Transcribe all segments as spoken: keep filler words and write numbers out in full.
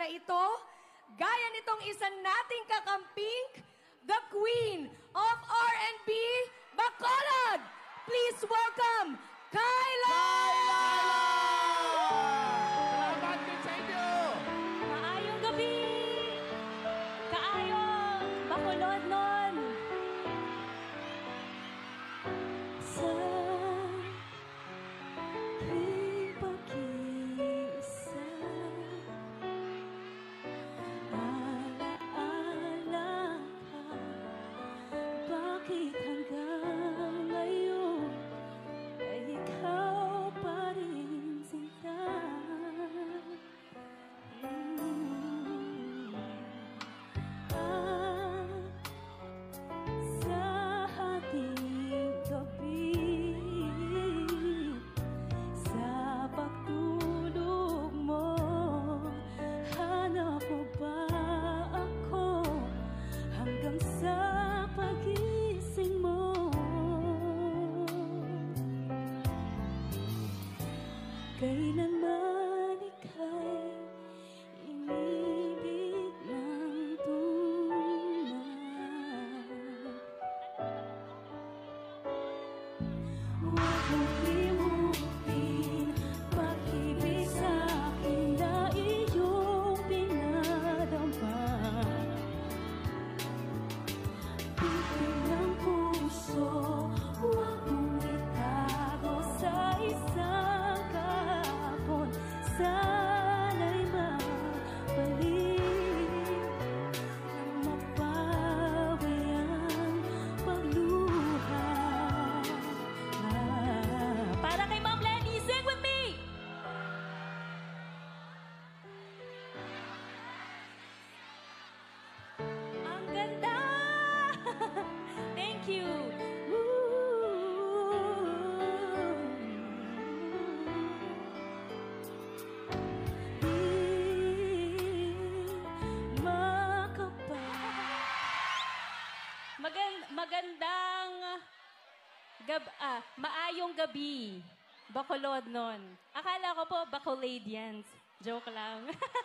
na ito, gaya nitong isa nating kakamping, the Queen of R and B, Bacolod! Please welcome, Kyla! Kyla! Salamat din sa inyo! Maayong gabi! Kaayo! Bacolod nun! Sa tuwing pag-iisa, alaala ka, bakit hanggang ngayon ay ikaw pa rin sinta? Mm. At sa ating gabi, sa pagtulog mo, hanap mo ba ako hanggang sa pagising mo? Kailanman ika'y inibig ng tunay. Huwag mong limutin pag-ibig sa'kin na iyong pinadama. Bitin ng puso, huwag mong itago sa isang kahapon. Sana'y mabalik nang mapawi ang pagluha. Ah, para kay Ma'am Lenny, sing with me! Ang ganda! Thank you! Magan magandang gab ah, maayong gabi. Bacolod nun. Akala ko po Bacoladians. Joke lang.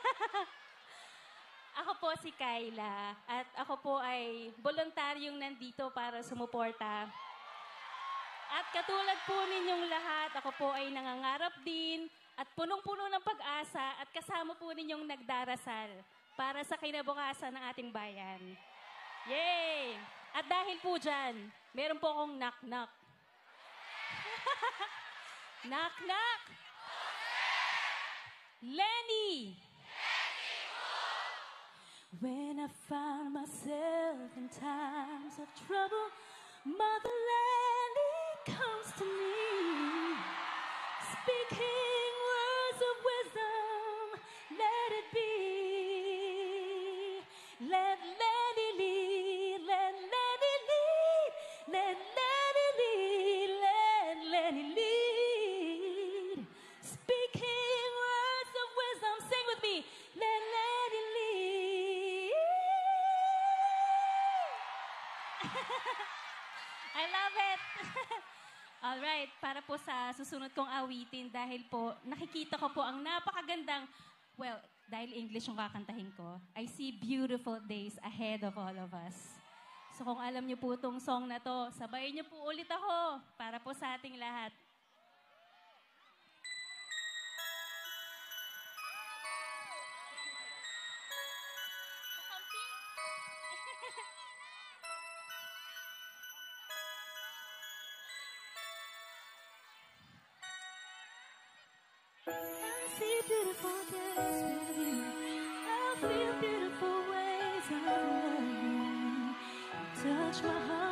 Ako po si Kyla at ako po ay voluntaryong nandito para sumuporta. At katulad po ninyong lahat, ako po ay nangangarap din at punong-puno ng pag-asa at kasama po ninyong nagdarasal para sa kinabukasan ng ating bayan. Yay! At dahil po dyan, meron po akong knock-knock. Knock-knock! Lenny! When I found myself in times of trouble, Mother Lenny comes to me, speaking words of wisdom. Let it be. Let Lenny lead. Let Lenny lead. Let Lenny lead. Let Lenny lead. Speaking words of wisdom. Sing with me. Let Lenny lead. I love it. Alright, para po sa susunod kong awitin, dahil po nakikita ko po ang napakagandang, well, dahil English yung kakantahin ko, I see beautiful days ahead of all of us. So kung alam niyo po itong song na to, sabayin niyo po ulit ako para po sa ating lahat. I see beautiful days with you. I feel beautiful ways of loving you. Touch my heart.